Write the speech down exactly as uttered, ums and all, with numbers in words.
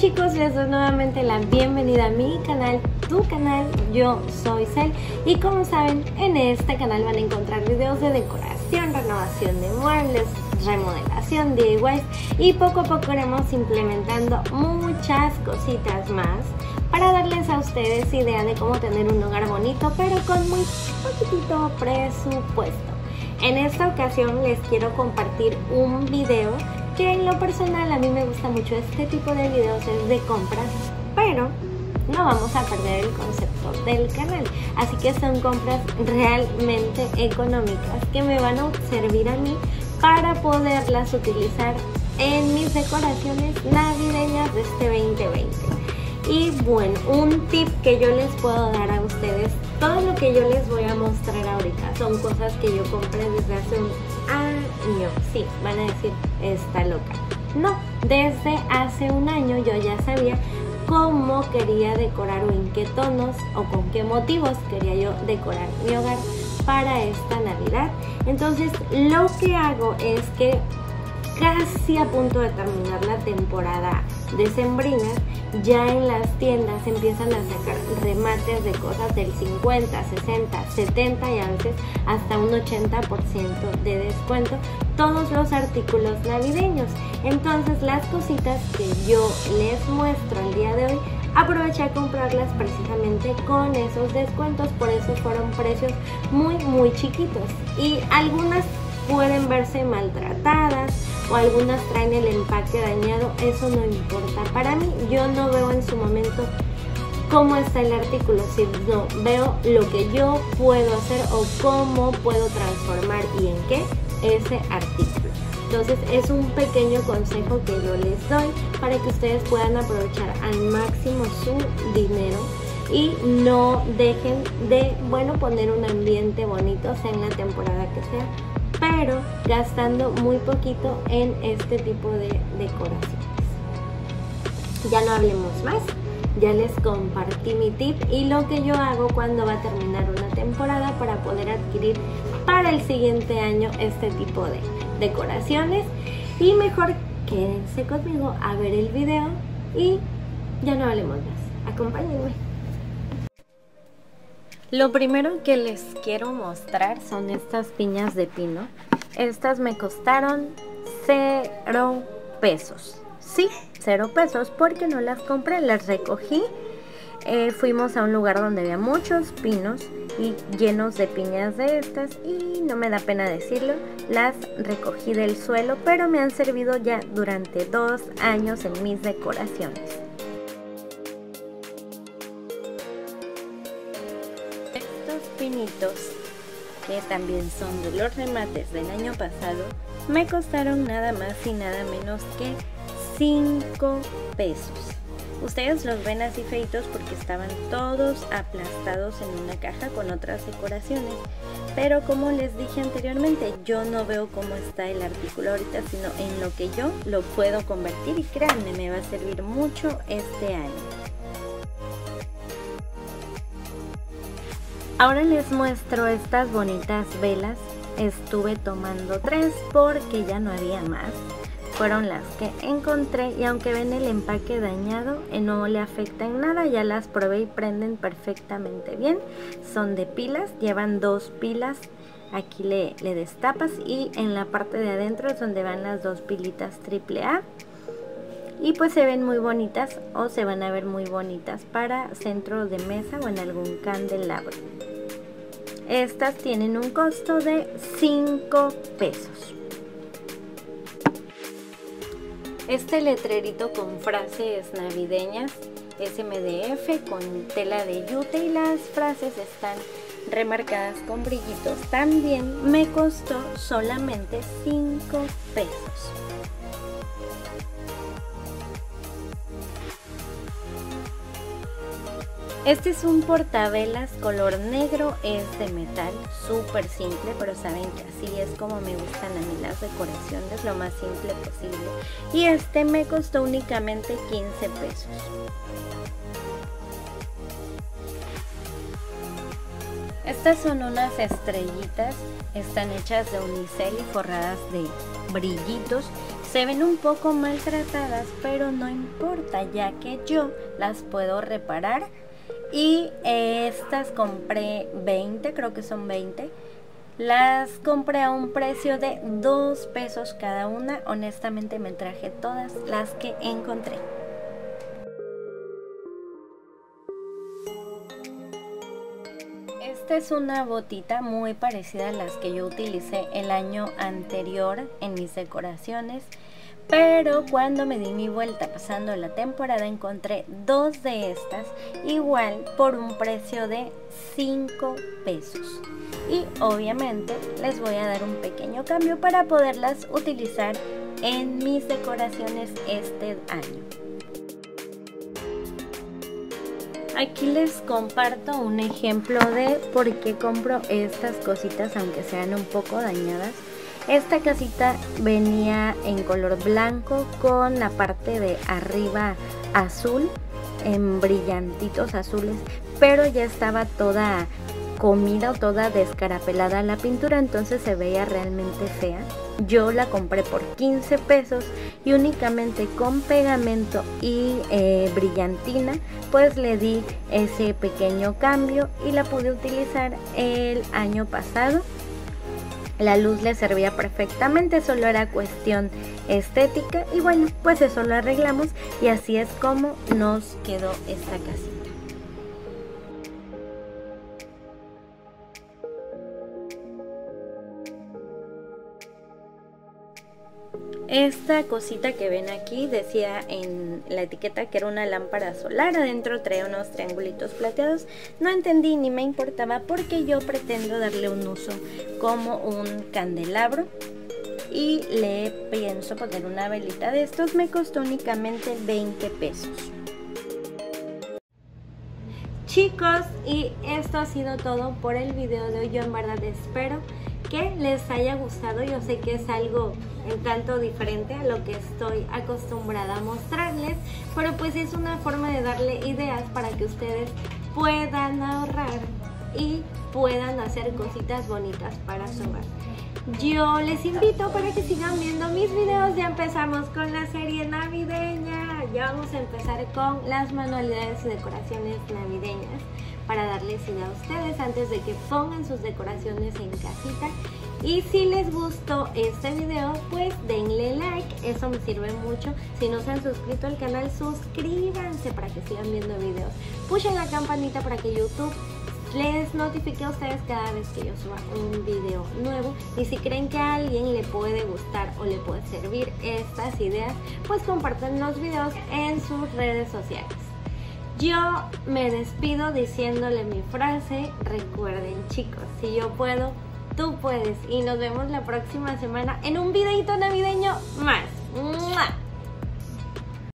chicos, les doy nuevamente la bienvenida a mi canal, tu canal. Yo soy Cel y como saben, en este canal van a encontrar videos de decoración, renovación de muebles, remodelación, D I Ys y poco a poco iremos implementando muchas cositas más para darles a ustedes idea de cómo tener un hogar bonito pero con muy poquitito presupuesto. En esta ocasión les quiero compartir un video que en lo personal a mí me gusta mucho. Este tipo de videos es de compras, pero no vamos a perder el concepto del canal, así que son compras realmente económicas que me van a servir a mí para poderlas utilizar en mis decoraciones navideñas de este veinte veinte. Y bueno, un tip que yo les puedo dar a ustedes, todo lo que yo les voy a mostrar ahorita son cosas que yo compré desde hace un año. Sí, van a decir, está loca. No, desde hace un año yo ya sabía cómo quería decorar o en qué tonos o con qué motivos quería yo decorar mi hogar para esta Navidad. Entonces lo que hago es que casi a punto de terminar la temporada decembrina, ya en las tiendas empiezan a sacar remates de cosas del cincuenta, sesenta, setenta y a veces hasta un ochenta por ciento de descuento, todos los artículos navideños. Entonces las cositas que yo les muestro el día de hoy, aproveché a comprarlas precisamente con esos descuentos, por eso fueron precios muy muy chiquitos y algunas pueden verse maltratadas o algunas traen el empaque dañado. Eso no importa para mí, yo no veo en su momento cómo está el artículo, sino veo lo que yo puedo hacer o cómo puedo transformar y en qué ese artículo. Entonces es un pequeño consejo que yo les doy para que ustedes puedan aprovechar al máximo su dinero y no dejen de, bueno, poner un ambiente bonito, sea en la temporada que sea, pero gastando muy poquito en este tipo de decoraciones. Ya no hablemos más, ya les compartí mi tip y lo que yo hago cuando va a terminar una temporada para poder adquirir para el siguiente año este tipo de decoraciones. Y mejor quédense conmigo a ver el video y ya no hablemos más, acompáñenme. Lo primero que les quiero mostrar son estas piñas de pino. Estas me costaron cero pesos. Sí, cero pesos porque no las compré, las recogí. Eh, fuimos a un lugar donde había muchos pinos y llenos de piñas de estas y no me da pena decirlo, las recogí del suelo, pero me han servido ya durante dos años en mis decoraciones. Pinitos, que también son de los remates del año pasado, me costaron nada más y nada menos que cinco pesos. Ustedes los ven así feitos porque estaban todos aplastados en una caja con otras decoraciones, pero como les dije anteriormente, yo no veo cómo está el artículo ahorita, sino en lo que yo lo puedo convertir, y créanme, me va a servir mucho este año. Ahora les muestro estas bonitas velas. Estuve tomando tres porque ya no había más. Fueron las que encontré y aunque ven el empaque dañado, no le afecta en nada. Ya las probé y prenden perfectamente bien. Son de pilas, llevan dos pilas. Aquí le, le destapas y en la parte de adentro es donde van las dos pilitas triple A. Y pues se ven muy bonitas o se van a ver muy bonitas para centro de mesa o en algún candelabro. Estas tienen un costo de cinco pesos. Este letrerito con frases navideñas S M D F con tela de yute y las frases están remarcadas con brillitos. También me costó solamente cinco pesos. Este es un portavelas color negro, es de metal, súper simple, pero saben que así es como me gustan a mí las decoraciones, lo más simple posible. Y este me costó únicamente quince pesos. Estas son unas estrellitas, están hechas de unicel y forradas de brillitos. Se ven un poco maltratadas, pero no importa, ya que yo las puedo reparar. Y estas compré veinte, creo que son veinte. Las compré a un precio de dos pesos cada una. Honestamente me traje todas las que encontré. Esta es una botita muy parecida a las que yo utilicé el año anterior en mis decoraciones, pero cuando me di mi vuelta pasando la temporada encontré dos de estas igual por un precio de cinco pesos. Y obviamente les voy a dar un pequeño cambio para poderlas utilizar en mis decoraciones este año. Aquí les comparto un ejemplo de por qué compro estas cositas aunque sean un poco dañadas. Esta casita venía en color blanco con la parte de arriba azul, en brillantitos azules, pero ya estaba toda comida o toda descarapelada la pintura, entonces se veía realmente fea. Yo la compré por quince pesos y únicamente con pegamento y eh, brillantina pues le di ese pequeño cambio y la pude utilizar el año pasado. La luz le servía perfectamente, solo era cuestión estética y bueno, pues eso lo arreglamos y así es como nos quedó esta casita. Esta cosita que ven aquí decía en la etiqueta que era una lámpara solar, adentro traía unos triangulitos plateados. No entendí ni me importaba porque yo pretendo darle un uso como un candelabro y le pienso poner una velita de estos. Me costó únicamente veinte pesos. Chicos, y esto ha sido todo por el video de hoy. Yo en verdad espero que les haya gustado. Yo sé que es algo un tanto diferente a lo que estoy acostumbrada a mostrarles, pero pues es una forma de darle ideas para que ustedes puedan ahorrar y puedan hacer cositas bonitas para su hogar. Yo les invito para que sigan viendo mis videos. Ya empezamos con la serie navideña. Ya vamos a empezar con las manualidades y decoraciones navideñas para darles idea a ustedes antes de que pongan sus decoraciones en casita. Y si les gustó este video, pues denle like, eso me sirve mucho. Si no se han suscrito al canal, suscríbanse para que sigan viendo videos. Pushen la campanita para que YouTube les notifique a ustedes cada vez que yo suba un video nuevo. Y si creen que a alguien le puede gustar o le puede servir estas ideas, pues compartan los videos en sus redes sociales. Yo me despido diciéndole mi frase. Recuerden, chicos, si yo puedo, tú puedes. Y nos vemos la próxima semana en un videito navideño más. ¡Mua!